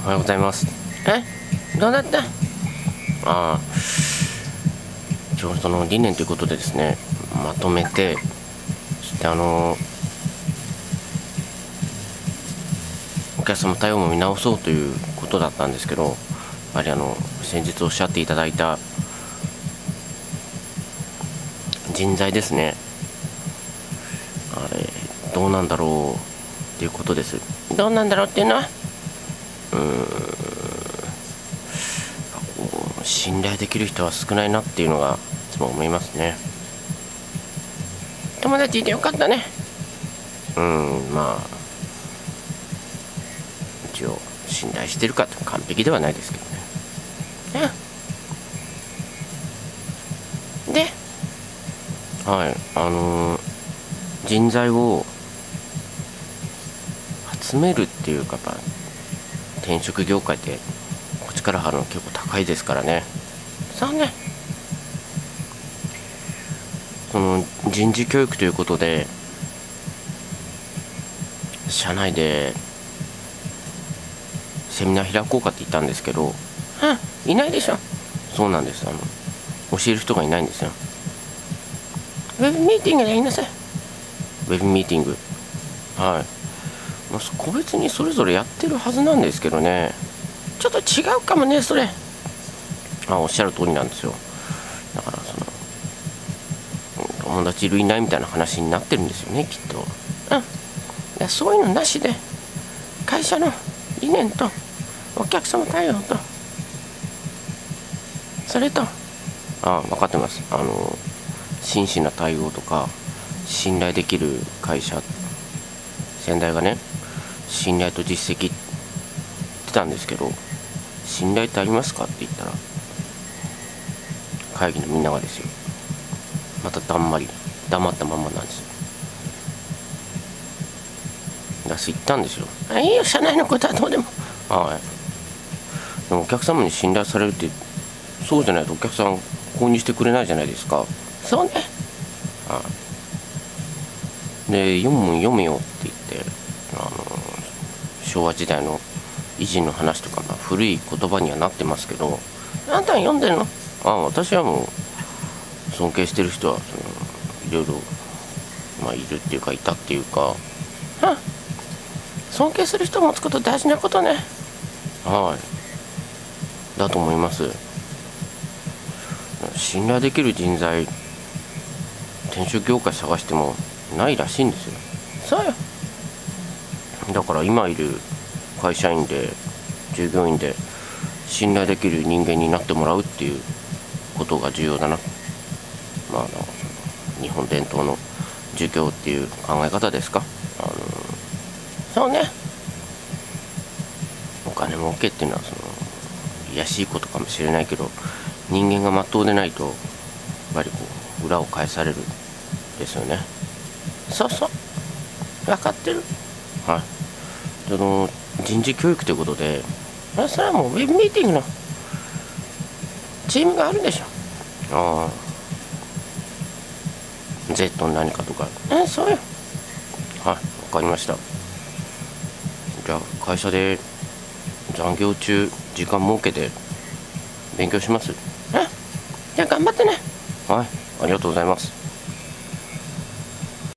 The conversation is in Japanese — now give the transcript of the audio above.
おはようございます。どうだった？一応その理念ということでですね、まとめて、そしてお客様対応も見直そうということだったんですけど、やはり先日おっしゃっていただいた人材ですね、あれどうなんだろうっていうことです。どうなんだろうっていうのは、信頼できる人は少ないなっていうのがいつも思いますね。友達いてよかったね。まあ一応信頼してるかって完璧ではないですけどね。で、人材を集めるっていうか、転職業界ってこっちから払うの結構高いですからね。そうね。この人事教育ということで社内でセミナー開こうかって言ったんですけど、いないでしょ。そうなんです。教える人がいないんですよ。ウェブミーティングでやりなさい。ウェブミーティング、個別にそれぞれやってるはずなんですけどね。ちょっと違うかもね、それ。おっしゃる通りなんですよ。だから友達いるいないみたいな話になってるんですよね、きっと。いや、そういうのなしで会社の理念とお客様対応と、それと分かってます。真摯な対応とか信頼できる会社、先代がね、信頼と実績って言ってたんですけど、信頼ってありますかって言ったら、会議のみんながですよ、また黙ったまんまなんですよ。言ったんですよ。いいよ、社内のことはどうでも。でもお客様に信頼されるって、そうじゃないとお客さん購入してくれないじゃないですか。そうね。で、読めよって言って、昭和時代の偉人の話とか、古い言葉にはなってますけど、あんたは読んでるの？私はもう尊敬してる人はいろいろ、いるっていうかいたっていうか、尊敬する人を持つこと大事なことね。だと思います。信頼できる人材、転職業界探してもないらしいんですよ。そうよ。だから今いる会社員で従業員で信頼できる人間になってもらうっていうことが重要だな。日本伝統の儒教っていう考え方ですか。そうね。お金儲けっていうのは卑しいことかもしれないけど、人間がまっとうでないとやっぱり裏を返されるですよね。そう分かってる。人事教育ということで、それはもうウェブミーティングのチームがあるでしょ。Z の何かとか。そうよ。分かりました。じゃあ会社で残業中時間設けて勉強します。じゃあ頑張ってね。ありがとうございます。